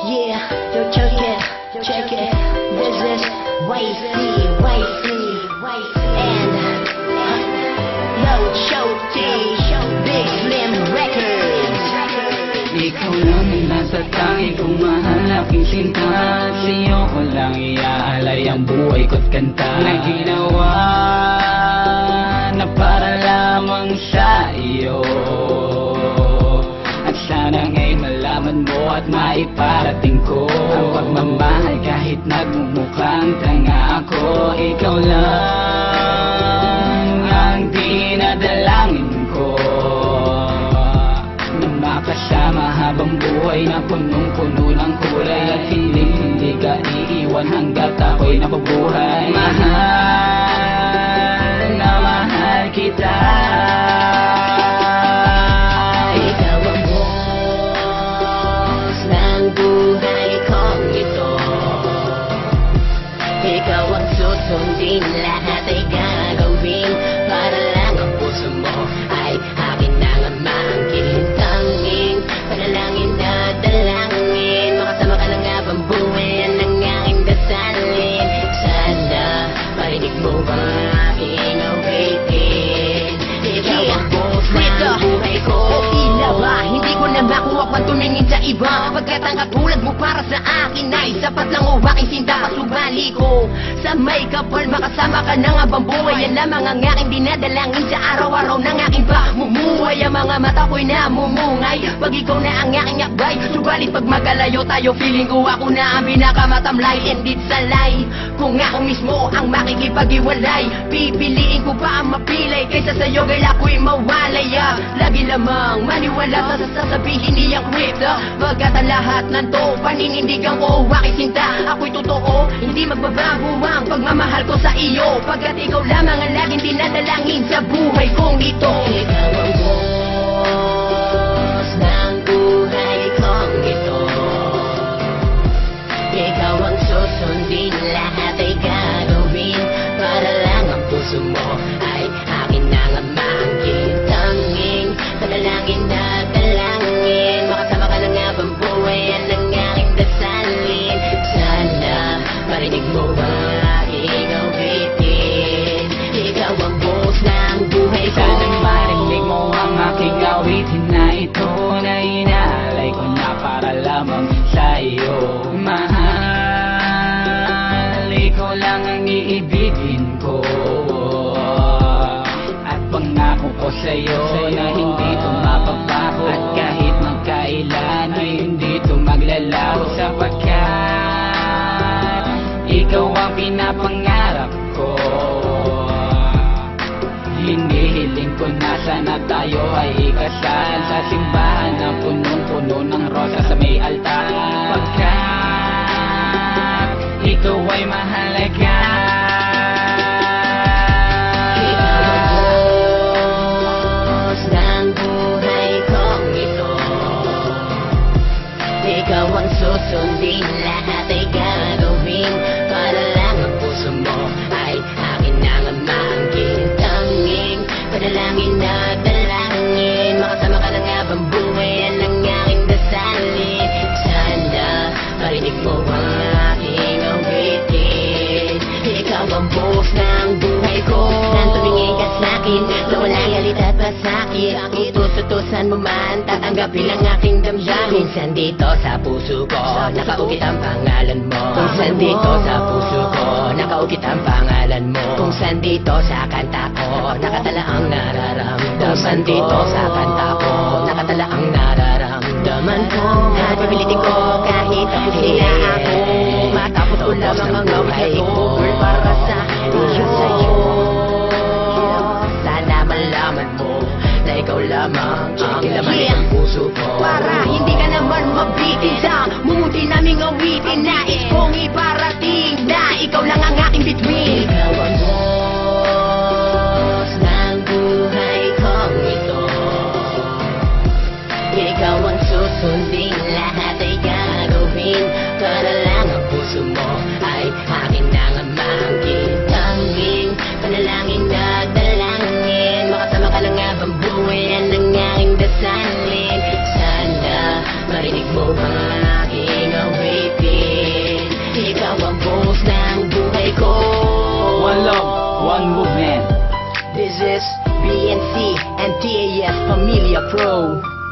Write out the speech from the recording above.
Yeah, yo, check it. This is Wifey, and yo, Big Slim Records. Ikaw lang ang nasa tangi kong mahal, aking sinta. Sa'yo ko lang iaalay ang buhay ko't kanta na ginawa na para lamang sa iyo. At sana nga'y malaman mo at maiparating ko ang pagmamahal kahit nagmumukhang tanga ako. Ikaw lang ang dinadalangin ko na makasama habang buhay na punong-puno ng kulay at hindi ka iiwan hanggat ako'y napabuhay. Mahal na mahal kita. Ikaw ang boss ng buhay kong ito. Ikaw ang susundin, lahat ay gagawin para lang ang puso mo ay akin nang amangkin. Tanging panalangin na dalangin, makasama ka lang habang buhay, yan ang aking dasalin. Sana marinig mo ang aking awitin. Ikaw ang boss ng buhay ko. Tila ba hindi ko na makuha pang tumingin sa iba, pagkat ang katulad mo para sa akin ay sapat lang o aking sinta. Pasubali ko sa may kapal, makasama ka ng habang buhay, yan lamang ang aking dinadalangin sa araw-araw ng aking pamumuhay. Ang mga mata ko'y namumungay pag ikaw na ang aking akbay. Subalit pag magalayo tayo, feeling ko ako na ang pinakamatamlay. Hindi salay kung ako mismo ang makikipag-iwalay. Pipiliin ko pa ang mapilay kaysa sa'yo kaya ako'y mawalay. Lagi lamang maniwala sa sasabihin niyang kwenta, pagkat ang lahat ng to paninindigan ko aking sinta. Ako'y totoo, hindi magbabago ang pagmamahal ko sa iyo, pagkat ikaw lamang ang laging dinadalangin sa buhay kong ito. Ikaw ang boss ng buhay kong ito. Ikaw ang susundin, lahat ay gagawin para lang ang puso mo ay akin nang amangkin. Tanging panalangin na dalangin, makasama ka lang habang buhay, yan ang aking dasalin. Sana marinig mo ang aking awitin. Ikaw ang boss ng buhay ko. Sana'y marinig mo ang aking awitin na ito, na inaalay ko na para lamang sa iyo. Mahal, ikaw lang ang iibigin ko, at pangako ko sa'yo na hindi ito mapabago, at kahit magkailan ay hindi ito maglalaho, sapagkat ikaw ang pinapangarap ko. Hinihiling ko na sana tayo ay ikasal sa simbahan na punong-puno ng rosa sa may altar, pagkat ikaw ay mahalaga. Ikaw ang boss ng buhay kong ito. Ikaw ang susundin, lahat ay gagawin para lang ang puso mo ay akin nang amangkin. Tanging panalangin na dalangin, makasama ka lang habang buhay, yan ang aking dasalin. Sana marinig mo ang aking awitin. Ikaw ang boss ng buhay ko. Nang tumingin ka sa'kin na walang galit at pasakit, utos-utosan mo man, tatanggapin ang aking damdamin. Minsan dito sa puso ko nakaukit ang pangalan mo. Kung saan dito sa puso ko nakaukit ang pangalan mo. Kung saan dito sa kanta ko nakatala ang nararamdaman. Kung saan dito sa kanta ko nakatala ang nararamdaman ko. At pipilitin ko kahit tapos nila ako, matapos ko lamang ang awit na to, girl, para sa iyo. Sana malaman mo na ikaw lamang ang laman ng puso ko, para hindi ka naman mabitin sa mumuti naming awitin. Nais kong iparating na ikaw lang ang aking bituin. Ikaw ang boss ng buhay kong ito. Ikaw ang susundin, lahat ay gagawin para lang ang puso mo ay akin nang amangkin. Tanging panalangin na dalangin, makasama ka lang habang buhay, yan ang aking dasalin. Sana marinig mo ang aking awitin. This is BNC and TAS Familia Pro.